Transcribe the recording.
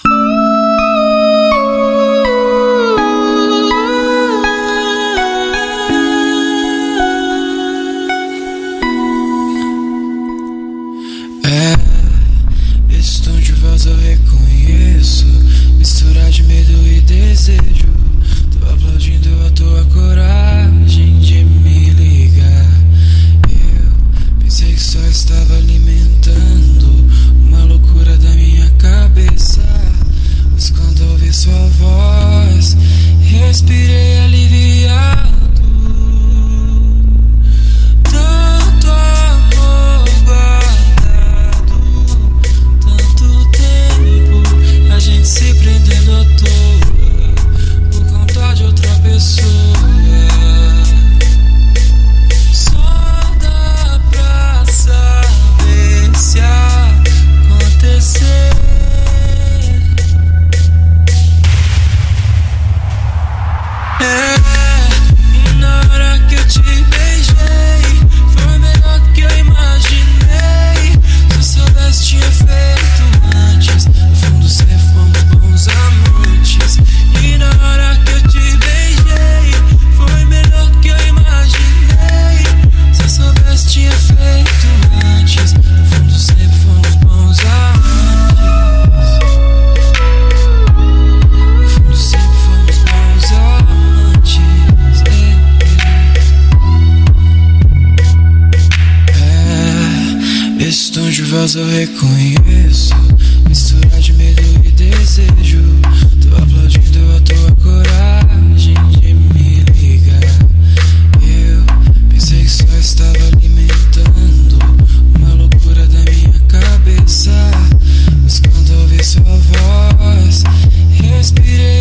Esse tom de voz eu reconheço, mistura de medo e desejo. Tô aplaudindo a tua coragem de me ligar. Eu pensei que só estava alimentando uma loucura da minha cabeça, mas quando ouvi sua voz, respirei aliviado. Tanto amor guardado, tanto tempo, a gente se prendendo à toa por conta de outra pessoa. Só dá pra saber se acontecer. E na hora que eu te beijei, foi melhor do que eu imaginei. Se eu soubesse tinha feito antes, no fundo sempre fomos bons amantes. E na hora que eu te beijei, foi melhor do que eu imaginei. Se eu soubesse tinha feito antes, no fundo sempre fomos bons amantes. No fundo sempre fomos bons amantes. Esse tom de voz eu reconheço, mistura de medo e desejo. Tô aplaudindo a tua coragem de me ligar. Eu pensei que só estava alimentando uma loucura da minha cabeça, mas quando ouvi sua voz, respirei